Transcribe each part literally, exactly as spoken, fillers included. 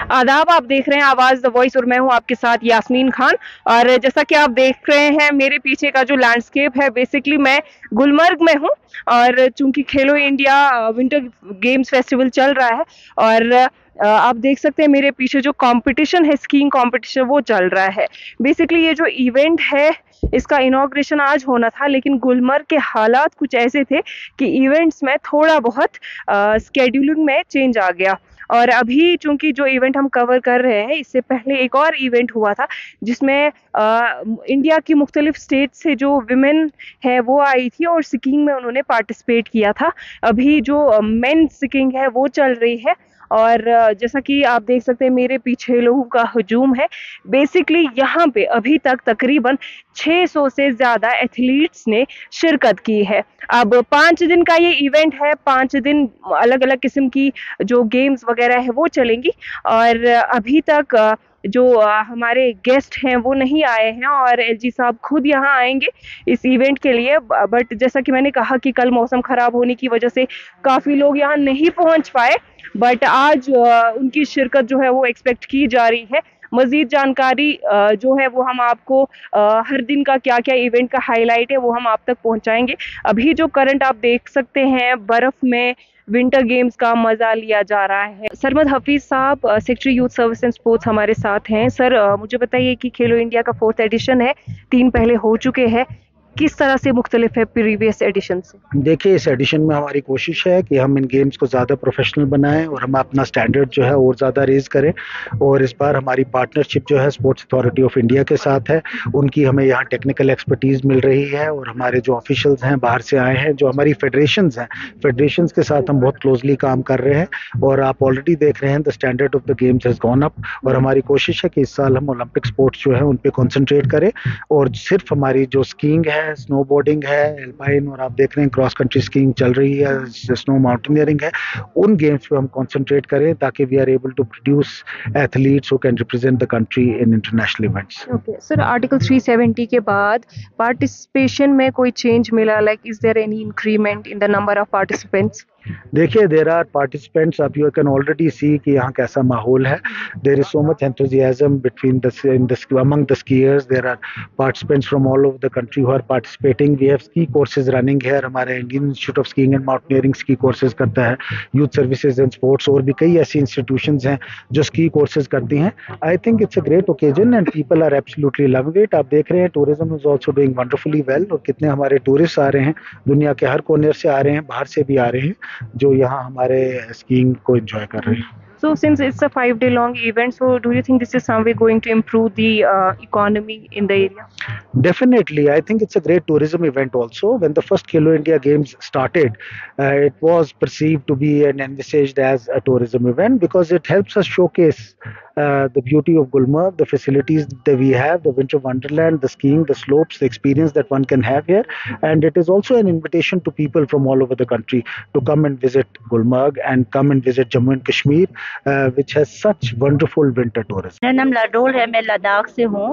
आदाब, आप देख रहे हैं आवाज़ द वॉइस और मैं हूं आपके साथ यास्मीन खान। और जैसा कि आप देख रहे हैं मेरे पीछे का जो लैंडस्केप है, बेसिकली मैं गुलमर्ग में हूं। और चूंकि खेलो इंडिया विंटर गेम्स फेस्टिवल चल रहा है और अ, आप देख सकते हैं मेरे पीछे जो कंपटीशन है, स्कीइंग कंपटीशन, वो चल रहा है। बेसिकली ये जो इवेंट है, इसका इनॉग्रेशन आज होना था, लेकिन गुलमर्ग के हालात कुछ ऐसे थे कि इवेंट्स में थोड़ा बहुत स्केड्यूलिंग में चेंज आ गया। और अभी चूंकि जो इवेंट हम कवर कर रहे हैं, इससे पहले एक और इवेंट हुआ था जिसमें अ, इंडिया की मुख्तलिफ स्टेट से जो विमेन है वो आई थी और स्कीइंग में उन्होंने पार्टिसिपेट किया था। अभी जो मेन स्कीइंग है वो चल रही है। और अ, जैसा कि आप देख सकते हैं मेरे पीछे लोगों का हजूम है। बेसिकली यहाँ पे अभी तक तकरीबन छह सौ से ज़्यादा एथलीट्स ने शिरकत की है। अब पाँच दिन का ये इवेंट है, पाँच दिन अलग अलग किस्म की जो गेम्स वगैरह है वो चलेंगी। और अभी तक अ, जो अ, हमारे गेस्ट हैं वो नहीं आए हैं और एलजी साहब खुद यहाँ आएंगे इस इवेंट के लिए। बट जैसा कि मैंने कहा कि कल मौसम खराब होने की वजह से काफ़ी लोग यहाँ नहीं पहुँच पाए, बट आज अ, उनकी शिरकत जो है वो एक्सपेक्ट की जा रही है। मजीद जानकारी अ, जो है वो हम आपको अ, हर दिन का क्या क्या इवेंट का हाईलाइट है वो हम आप तक पहुंचाएंगे। अभी जो करंट आप देख सकते हैं, बर्फ में विंटर गेम्स का मजा लिया जा रहा है। सरमद हफीज साहब, secretary youth service and sports, हमारे साथ हैं। सर, अ, मुझे बताइए कि खेलो इंडिया का फोर्थ एडिशन है, तीन पहले हो चुके हैं, किस तरह से मुख्तलिफ है प्रीवियस एडिशन से? देखिए, इस एडिशन में हमारी कोशिश है कि हम इन गेम्स को ज़्यादा प्रोफेशनल बनाएं और हम अपना स्टैंडर्ड जो है और ज़्यादा रेज करें। और इस बार हमारी पार्टनरशिप जो है स्पोर्ट्स अथॉरिटी ऑफ इंडिया के साथ है। उनकी हमें यहाँ टेक्निकल एक्सपर्टीज़ मिल रही है और हमारे जो ऑफिशियल्स हैं बाहर से आए हैं, जो हमारी फेडरेशंस हैं, फेडरेशंस के साथ हम बहुत क्लोजली काम कर रहे हैं। और आप ऑलरेडी देख रहे हैं the standard of the games has gone up. और हमारी कोशिश है कि इस साल हम ओलंपिक स्पोर्ट्स जो है उन पर कॉन्सेंट्रेट करें और सिर्फ हमारी जो स्कीइंग है, स्नो बोर्डिंग है, एल्पाइन, और आप देख रहे हैं क्रॉस कंट्री स्कीइंग चल रही है, स्नो माउंटेनियरिंग है, उन गेम्स पे हम कंसंट्रेट करें ताकि we are able to produce athletes who can represent the country in international events. Okay sir, article three seventy के बाद पार्टिसिपेशन में कोई चेंज मिला? Like is there any increment in the number of participants? देखिए, there are participants, अब you can already see कि यहाँ कैसा माहौल है। There is so much enthusiasm between the among the skiers. There are participants from all over the country who are participating. We have ski courses running here. हमारे Indian institute of skiing and mountaineering ski courses करता है, youth services and sports, और भी कई ऐसी institutions हैं जो ski courses करती हैं। I think it's a great occasion and people are absolutely loving it. आप देख रहे हैं tourism is also doing wonderfully well, और कितने हमारे टूरिस्ट आ रहे हैं, दुनिया के हर कोने से आ रहे हैं, बाहर से भी आ रहे हैं, जो यहाँ हमारे स्कीइंग को एंजॉय कर रहे हैं। So since it's a five day long event, so do you think this is some way going to improve the uh, economy in the area? Definitely, I think it's a great tourism event also. When the first Khelo India Games started, uh, it was perceived to be and envisaged as a tourism event because it helps us showcase uh, the beauty of Gulmarg, the facilities that we have, the winter wonderland, the skiing, the slopes, the experience that one can have here. And it is also an invitation to people from all over the country to come and visit Gulmarg and come and visit Jammu and Kashmir, uh, which has such wonderful winter tourism. मेरा नाम लाडोल है, मैं लद्दाख से हूँ।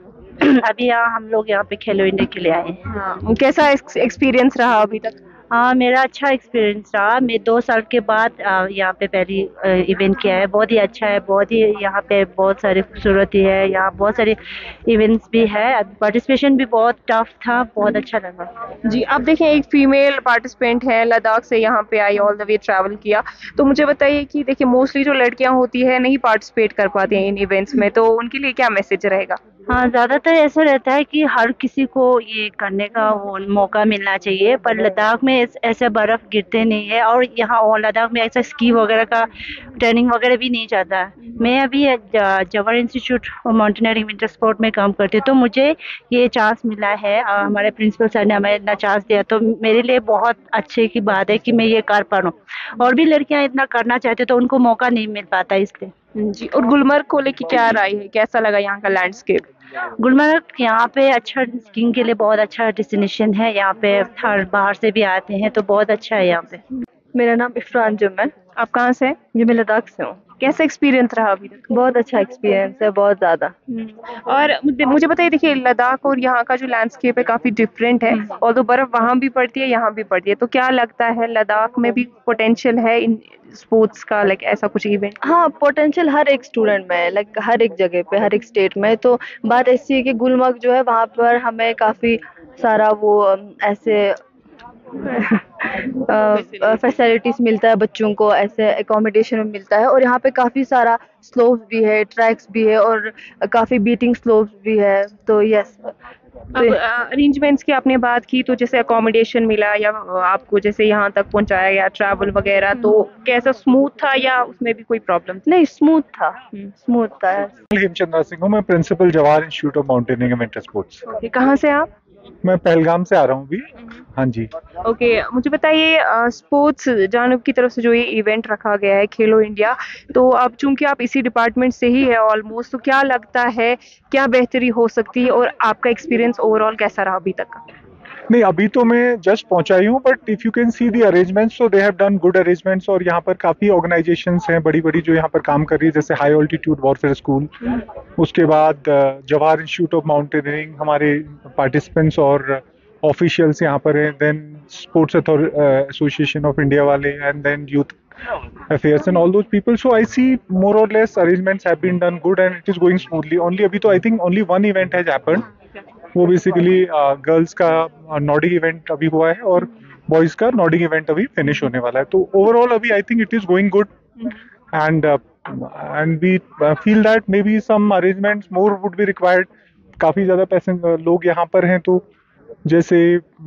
अभी यहाँ हम लोग यहाँ पे खेलो इंडिया के लिए आए हैं। हाँ, कैसा एक्सपीरियंस रहा अभी तक? हाँ, मेरा अच्छा एक्सपीरियंस रहा। मैं दो साल के बाद आ, यहाँ पे पहली इवेंट किया है। बहुत ही अच्छा है, बहुत ही यहाँ पे बहुत सारी खूबसूरती है, यहाँ बहुत सारे इवेंट्स भी है। पार्टिसिपेशन भी बहुत टफ था, बहुत अच्छा लगा जी। अब देखें, एक फीमेल पार्टिसिपेंट है, लद्दाख से यहाँ पे आई, ऑल द वे ट्रैवल किया। तो मुझे बताइए कि देखिए, मोस्टली जो लड़कियाँ होती है नहीं पार्टिसिपेट कर पाती हैं इन इवेंट्स में, तो उनके लिए क्या मैसेज रहेगा? हाँ, ज़्यादातर ऐसा रहता है कि हर किसी को ये करने का वो मौका मिलना चाहिए, पर लद्दाख में ऐसे बर्फ़ गिरते नहीं है और यहाँ और लद्दाख में ऐसा स्की वगैरह का ट्रेनिंग वगैरह भी नहीं जाता। मैं अभी Jawahar institute of mountaineering winter sport में काम करती हूँ, तो मुझे ये चांस मिला है। हमारे प्रिंसिपल सर ने हमें इतना चांस दिया, तो मेरे लिए बहुत अच्छे की बात है कि मैं ये कर पा रहा हूँ। और भी लड़कियाँ इतना करना चाहते तो उनको मौका नहीं मिल पाता इसलिए। जी। और गुलमर्ग को लेके क्या राय है, कैसा लगा यहाँ का लैंडस्केप? गुलमर्ग यहाँ पे अच्छा स्कीइंग के लिए बहुत अच्छा डेस्टिनेशन है। यहाँ पे हर बाहर से भी आते हैं, तो बहुत अच्छा है यहाँ पे। मेरा नाम इफ़रान जुम है। आप कहाँ से हैं? जी मैं लद्दाख से हूँ। कैसा एक्सपीरियंस रहा अभी तक? बहुत अच्छा एक्सपीरियंस है, बहुत ज़्यादा। और मुझे मुझे बताइए, देखिए लद्दाख और यहाँ का जो लैंडस्केप है काफी डिफरेंट है, और तो बर्फ वहाँ भी पड़ती है यहाँ भी पड़ती है, तो क्या लगता है लद्दाख में भी पोटेंशियल है इन स्पोर्ट्स का, लाइक ऐसा कुछ इवेंट? हाँ, पोटेंशियल हर एक स्टूडेंट में है, लाइक हर एक जगह पे, हर एक स्टेट में। तो बात ऐसी है कि गुलमर्ग जो है वहाँ पर हमें काफ़ी सारा वो अम, ऐसे फैसिलिटीज मिलता है बच्चों को, ऐसे एकोमोडेशन में मिलता है, और यहाँ पे काफ़ी सारा स्लोप्स भी है, ट्रैक्स भी है, और काफ़ी बीटिंग स्लोप्स भी है। तो यस, अब अरेंजमेंट्स की आपने बात की, तो जैसे अकोमोडेशन मिला या आपको जैसे यहाँ तक पहुँचाया गया, ट्रैवल वगैरह, तो कैसा स्मूथ था या उसमें भी कोई प्रॉब्लम? नहीं स्मूथ था, स्मूथ था। हेमचंद्र सिंह हूँ, मैं principal Jawahar institute of mountaineering and winter sports. Okay, कहाँ से आप? मैं पहलगाम से आ रहा हूँ अभी। हाँ जी। ओके, मुझे बताइए स्पोर्ट्स जानब की तरफ से जो ये इवेंट रखा गया है खेलो इंडिया, तो अब चूंकि आप इसी डिपार्टमेंट से ही है ऑलमोस्ट, तो क्या लगता है क्या बेहतरी हो सकती है और आपका एक्सपीरियंस ओवरऑल कैसा रहा अभी तक का? नहीं, अभी तो मैं जस्ट पहुंचा ही हूँ, but if you can see the arrangements, so they have done good arrangements. और यहाँ पर काफ़ी ऑर्गेनाइजेशंस हैं बड़ी बड़ी जो यहाँ पर काम कर रही है, जैसे हाई ऑल्टीट्यूड वॉरफेयर स्कूल, उसके बाद जवाहर इंस्टीट्यूट ऑफ माउंटेनियरिंग, हमारे पार्टिसिपेंट्स और ऑफिशियल्स यहाँ पर हैं, then sports association of India वाले, and then youth affairs and all those people. So I see more or less arrangements have been done good and it is going smoothly. Only अभी तो I think only one event has happened. वो basically girls का Nordic event अभी हुआ है और boys का Nordic event अभी फिनिश होने वाला है। तो ओवरऑल अभी I think it is going good, and and we feel that may be some arrangements more would be required. काफ़ी ज़्यादा पैसेंजर लोग यहाँ पर हैं, तो जैसे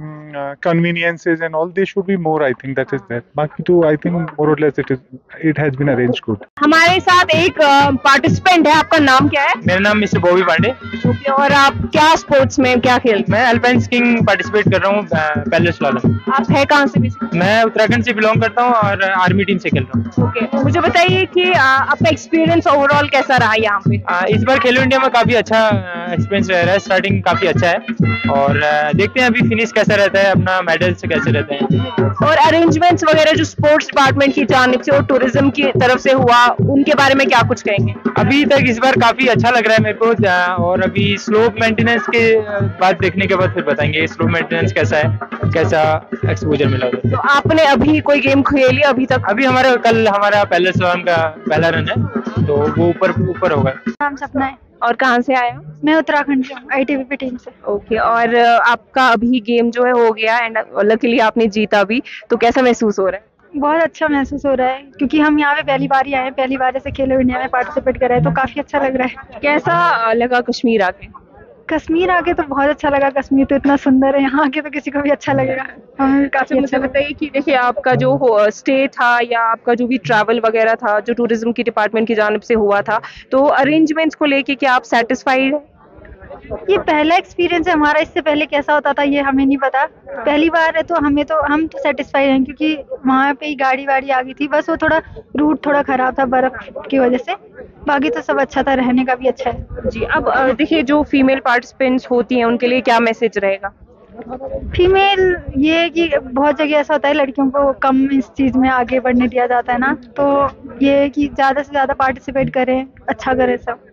conveniences and all they should be more, I think that is that. बाकी तो आई थिंक मोर और less it is it has been arranged good. हमारे साथ एक पार्टिसिपेंट है, आपका नाम क्या है? मेरा नाम मिस्टर बॉबी पांडे। ओके, और आप क्या स्पोर्ट्स में क्या खेलते मैं अल्पाइन स्कीइंग पार्टिसिपेट कर रहा हूँ, पैडल स्लॉलम। हैं? आप है कहाँ से बेसिकली? मैं उत्तराखंड से बिलोंग करता हूँ और आर्मी टीम से खेल रहा हूँ। ओके, मुझे बताइए कि आ, आपका एक्सपीरियंस ओवरऑल कैसा रहा यहाँ पे? आ, इस बार खेलो इंडिया में काफ़ी अच्छा एक्सपीरियंस रह रहा है, स्टार्टिंग काफ़ी अच्छा है, और आ, देखते हैं अभी फिनिश कैसा रहता है, अपना मेडल्स कैसे रहते हैं। और अरेंजमेंट्स वगैरह जो स्पोर्ट्स डिपार्टमेंट की जानिब से और टूरिज्म की तरफ से हुआ, उनके बारे में क्या कुछ कहेंगे? अभी तक इस बार काफ़ी अच्छा लग रहा है मेरे को, और अभी स्लोप मेंटेनेंस के बाद देखने के बाद फिर बताएंगे स्लोप मेंटेनेंस कैसा है, कैसा एक्सपोजर मिला उधर। तो आपने अभी कोई गेम खेली अभी तक? अभी हमारा कल हमारा पैडल स्लॉलम का पहला रन है, तो वो ऊपर ऊपर होगा। नाम सपना है। और कहाँ से आया? मैं उत्तराखंड से हूँ, I T B P team से। ओके, और अ, आपका अभी गेम जो है हो गया एंड लकीली आपने जीता भी, तो कैसा महसूस हो रहा है? बहुत अच्छा महसूस हो रहा है क्योंकि हम यहाँ पे पहली बार ही आए हैं, पहली बार ऐसे खेलो इंडिया में पार्टिसिपेट कर रहे हैं, तो काफी अच्छा लग रहा है। कैसा अ, लगा कश्मीर आके? कश्मीर आके तो बहुत अच्छा लगा, कश्मीर तो इतना सुंदर है, यहाँ आके तो किसी को भी अच्छा लगेगा, हमें भी काफी मुझे अच्छा लगा। बताइए कि देखिए आपका जो स्टे था या आपका जो भी ट्रैवल वगैरह था जो टूरिज्म की डिपार्टमेंट की जानिब से हुआ था, तो अरेंजमेंट्स को लेके क्या आप सेटिस्फाइड हैं? ये पहला एक्सपीरियंस है हमारा, इससे पहले कैसा होता था ये हमें नहीं पता, पहली बार है, तो हमें तो हम तो सेटिस्फाइड हैं क्योंकि वहाँ पे ही गाड़ी वाड़ी आ गई थी, बस वो थोड़ा रूट थोड़ा खराब था बर्फ की वजह से, बाकी तो सब अच्छा था, रहने का भी अच्छा है। जी, अब अ, देखिए जो फीमेल पार्टिसिपेंट्स होती हैं उनके लिए क्या मैसेज रहेगा? फीमेल ये है कि बहुत जगह ऐसा होता है लड़कियों को कम इस चीज़ में आगे बढ़ने दिया जाता है ना, तो ये है कि ज़्यादा से ज़्यादा पार्टिसिपेट करें, अच्छा करें सब।